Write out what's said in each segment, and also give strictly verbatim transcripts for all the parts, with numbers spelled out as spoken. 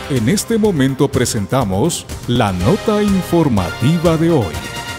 En este momento presentamos la nota informativa de hoy.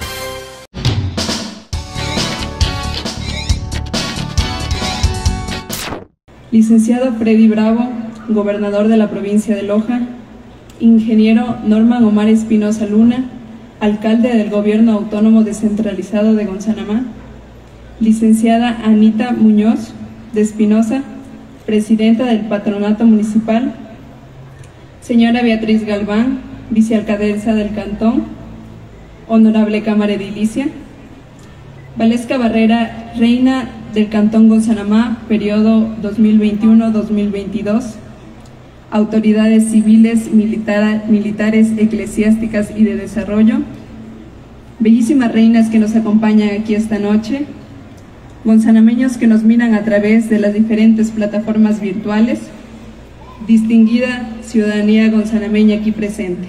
Licenciado Freddy Bravo, gobernador de la provincia de Loja. Ingeniero Norman Omar Espinosa Luna, alcalde del Gobierno Autónomo Descentralizado de Gonzanamá. Licenciada Anita Muñoz de Espinosa, presidenta del Patronato Municipal. Señora Beatriz Galván, vicealcaldesa del Cantón. Honorable Cámara Edilicia. Valesca Barrera, reina del Cantón Gonzanamá, periodo dos mil veintiuno a dos mil veintidós. Autoridades civiles, militar, militares, eclesiásticas y de desarrollo. Bellísimas reinas que nos acompañan aquí esta noche. Gonzanameños que nos miran a través de las diferentes plataformas virtuales. Distinguida ciudadanía gonzanameña aquí presente.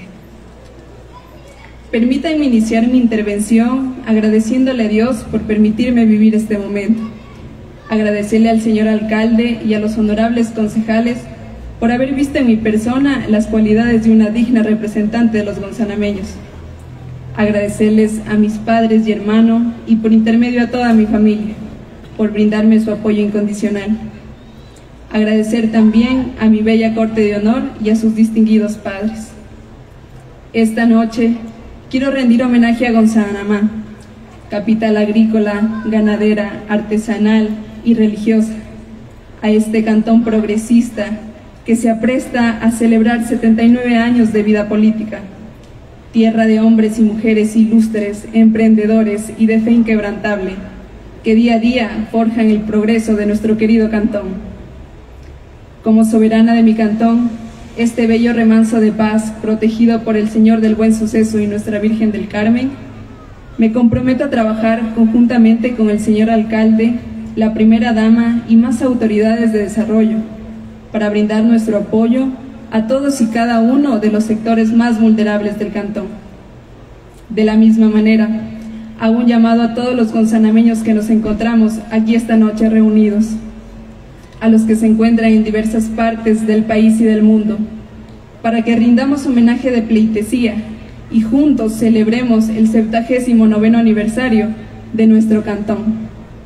Permítanme iniciar mi intervención agradeciéndole a Dios por permitirme vivir este momento. Agradecerle al señor alcalde y a los honorables concejales por haber visto en mi persona las cualidades de una digna representante de los gonzanameños. Agradecerles a mis padres y hermanos y por intermedio a toda mi familia por brindarme su apoyo incondicional. Agradecer también a mi bella corte de honor y a sus distinguidos padres. Esta noche quiero rendir homenaje a Gonzanamá, capital agrícola, ganadera, artesanal y religiosa, a este cantón progresista que se apresta a celebrar setenta y nueve años de vida política, tierra de hombres y mujeres ilustres, emprendedores y de fe inquebrantable, que día a día forjan el progreso de nuestro querido cantón. Como soberana de mi cantón, este bello remanso de paz, protegido por el Señor del Buen Suceso y Nuestra Virgen del Carmen, me comprometo a trabajar conjuntamente con el señor alcalde, la primera dama y más autoridades de desarrollo, para brindar nuestro apoyo a todos y cada uno de los sectores más vulnerables del cantón. De la misma manera, hago un llamado a todos los gonzanameños que nos encontramos aquí esta noche reunidos, a los que se encuentran en diversas partes del país y del mundo, para que rindamos homenaje de pleitesía y juntos celebremos el septuagésimo noveno aniversario de nuestro cantón.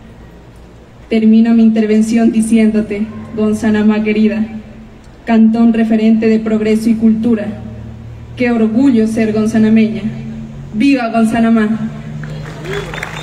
Termino mi intervención diciéndote, Gonzanamá querida, cantón referente de progreso y cultura, qué orgullo ser gonzanameña. ¡Viva Gonzanamá!